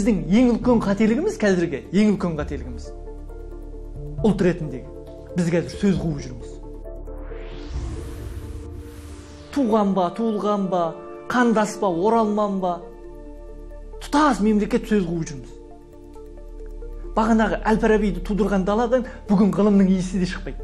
Біздің ең үлкен қателігіміз қазірге, ең үлкен қателігіміз. Ұлт ретіндегі. Біз қазір сөз қуып жүрміз. Туған ба, туылған ба, қандас ба, оралман ба, тұтас мемлекет сөз қуып жүрміз. Бағанағы Әл-Фарабиді тудырған даладан бүгін ғылымның иісі де шықпайды.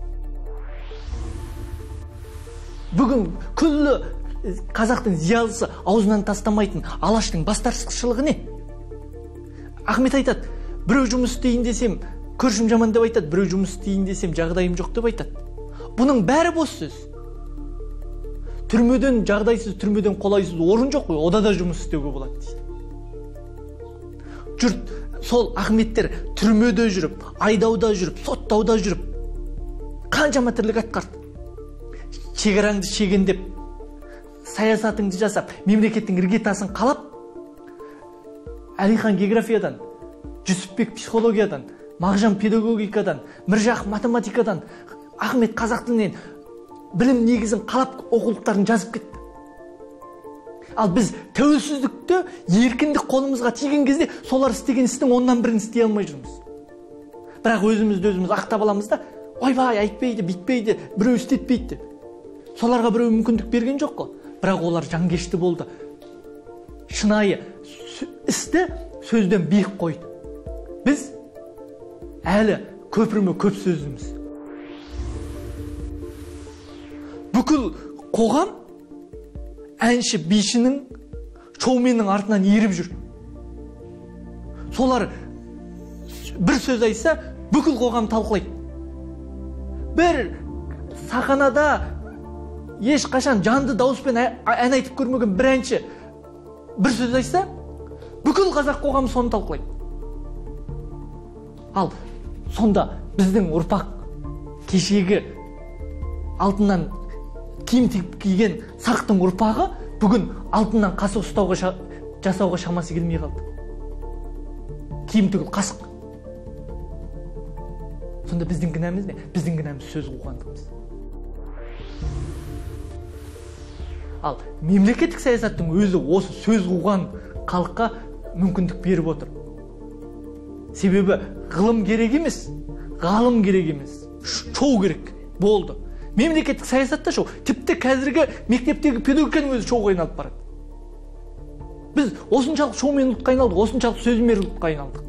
Бүгін күллі қазақтың зиялысы аузынан тастамайтын Алаштың бастаршылығы не? Ахмет айтады, біреу жұмыс істейін десем, көршім жаман деп айтады, біреу жұмыс істейін десем, жағдайым жоқ деп айтады. Бұның бәрі бос сөз. Түрмеден жағдайсыз, түрмеден қолайсыз орын жоқ қой, ода да жұмыс істеуге болады дейді. Жұрт сол Ахметтер түрмеде жүріп, айдауда жүріп, соттауда жүріп, қаншама тірлік атқарды. Шекараңды шегендеп, саясатыңды жасап, мемлекеттің іргетасын қалап, Әлихан географиядан, Жүсіпбек психологиядан, Мағжан педагогикадан, Міржақып математикадан, Ахмет қазақ тілінен білім негізін қалап оқулықтарын жазып кетті. Ал біз тәуелсіздікті, еркіндік қолымызға тиген кезде солар істеген істің оннан бірін істей алмай жүрміз. Бірақ өзімізді өзіміз ақтап аламыз да, ойбай айтпайды, битпейді, біреу істетпейді. Соларға біреу мүмкіндік берген жоқ қой. Бірақ олар жанкешті болды. Шынайы істі сөзден биік қойды. Біз әлі көпірме көп сөзіміз. Бүкіл қоғам әнші бишінің, шоуменнің артынан еріп жүр. Солар бір сөз айтса, бүкіл қоғам талқылайды. Бір сахнада ешқашан жанды дауыспен ән айтып көрмеген бір әнші бір сөз айтса, бүкіл қазақ қоғамы соны талқылайды. Ал сонда біздің ұрпақ кешегі алтыннан киім киген сақтың ұрпағы бүгін алтыннан қасық жасауға шамасы келмей қалды. Киім түгіл қасық. Сонда біздің кінәміз не? Біздің кінәміз сөз қуғандығымыз. Ал мемлекеттік саясаттың өзі осы сөз қуған халыққа мүмкіндік беріп отыр. Себебі ғылым керек емес, ғалым керек емес, шоу керек. Болды. Мемлекеттік саясатта шоу. Тіпті қазіргі мектептегі педагогиканың өзі шоуға айналып барады. Біз осыншалық шоумен ұлтқа айналдық, осыншалық сөзмер ұлтқа айналдық.